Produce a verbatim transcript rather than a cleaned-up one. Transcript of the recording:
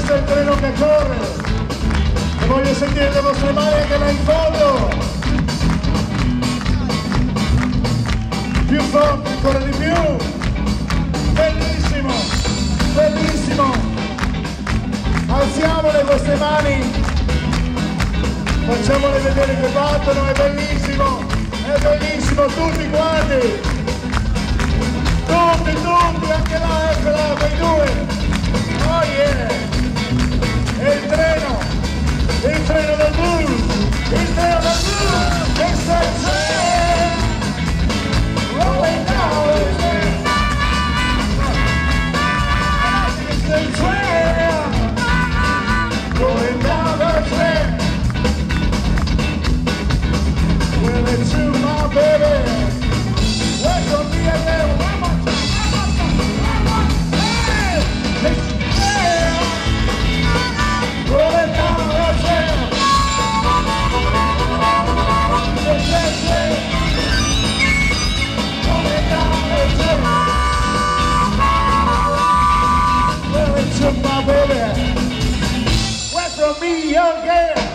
questo è il treno che corre e voglio sentire le vostre mani anche là in fondo, più forte, ancora di più, bellissimo, bellissimo, alziamo le vostre mani, facciamole vedere che battono, è bellissimo, è bellissimo, tutti quanti, tutti, tutti, anche là, anche là, quei due. Oh yeah! È il treno! Il treno del blues! Il treno del blues! It's a train! Rolling down the train! It's a train! Rolling down the train! Well, it's you, my baby! Where's your D N A? One more time! One more time! Hey! It's rolling down the trail. It's that trail. Rolling down the trail. Well, it took my baby. Went from me, young girl.